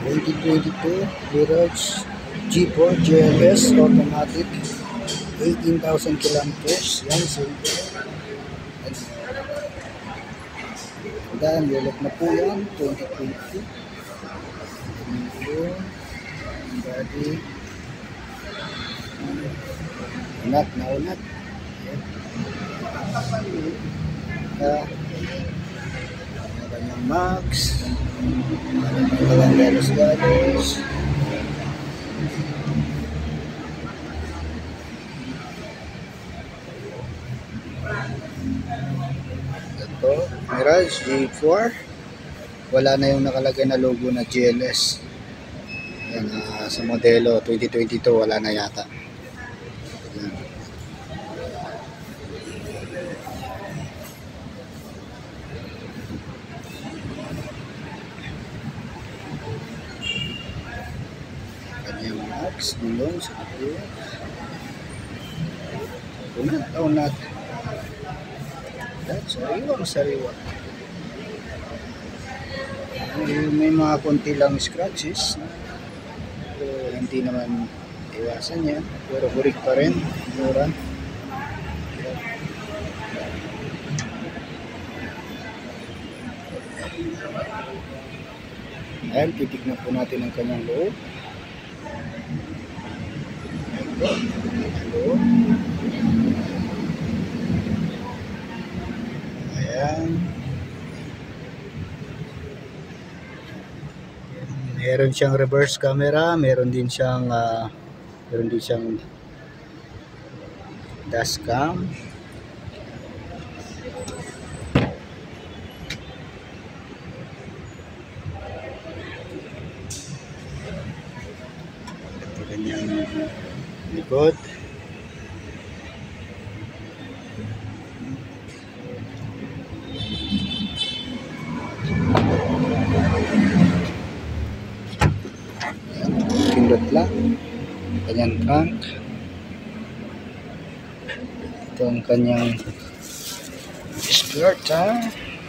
2022 Mirage G4 GLS automatic, 18,000 kilometers. Yan, silver. Dan ulit na po yan, 2020. Body. Unat na unat. Kanyang max. Kanyang galos-galos. Ito, Mirage G4. Wala na yung nakalagay na logo na GLS. Yan, sa modelo 2022 wala na yata. Yan. Kanyang max nilong sa kapila. Unat. That's sariwa. May mga konti lang scratches. Hindi naman iwasan yan, pero burik pa rin, mura. Ayan, titignan po natin ang kanyang loob. Ayan. Meron siyang reverse camera, meron din siyang dashcam. Ito kanyang likod. Pindot lang. Kanyang crank. Ito ang kanyang spare tire.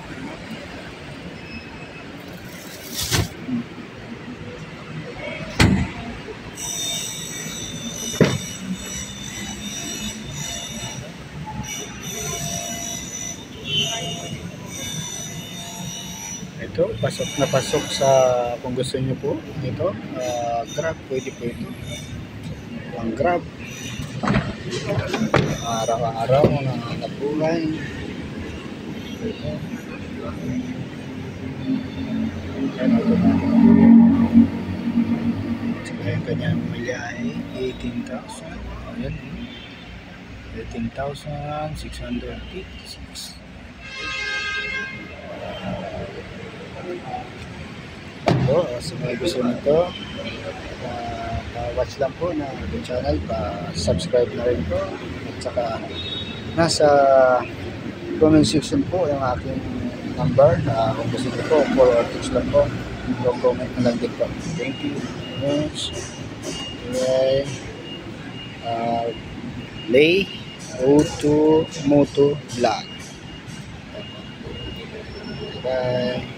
Ito, pasok na pasok sa, kung gusto nyo po, ito, Grab, pwede po ito. Ang Grab, araw-araw na nabuhay. Ito. Yan, automatic. Saka yung kanyang milyahe, 18,000. Ayan, 18,656. So, sa mga gusto nito, watch lang po na ating channel, pa-subscribe na rin po. At saka nasa comment section po yung aking number. Kung gusto nyo po, for or tips lang po, comment na lang din po. Thank you very much. Okay. Lay Auto Moto Vlog. Bye.